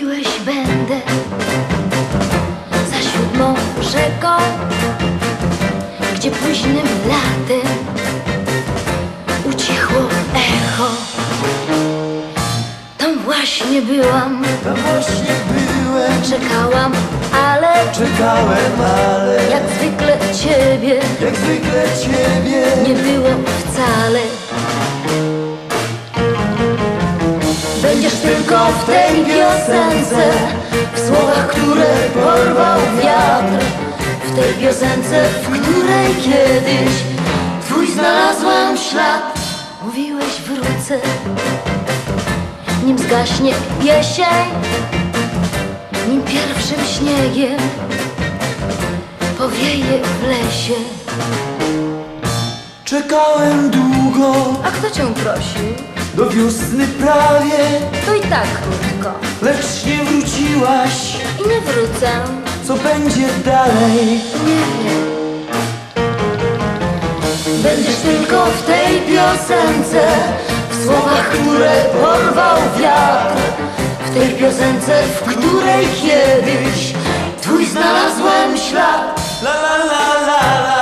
Mówiłeś, będę za 7 rzeką, gdzie późnym latem ucichło echo. Tam właśnie byłam, tam właśnie byłem. czekałam, ale jak zwykle ciebie nie było wcale. Będziesz tylko w tej piosence, w słowach, które porwał wiatr, w tej piosence, w której kiedyś twój znalazłam ślad. Mówiłeś, wrócę, nim zgaśnie jesień, nim pierwszym śniegiem powieje w lesie. Czekałem długo, A kto cię prosił? do wiosny prawie, To i tak krótko lecz nie wróciłaś. i nie wrócę. Co będzie dalej? Nie wiem. Będziesz tylko w tej piosence, w słowach, które porwał wiatr, w tej piosence, w której kiedyś twój znalazłem ślad. La la la la la.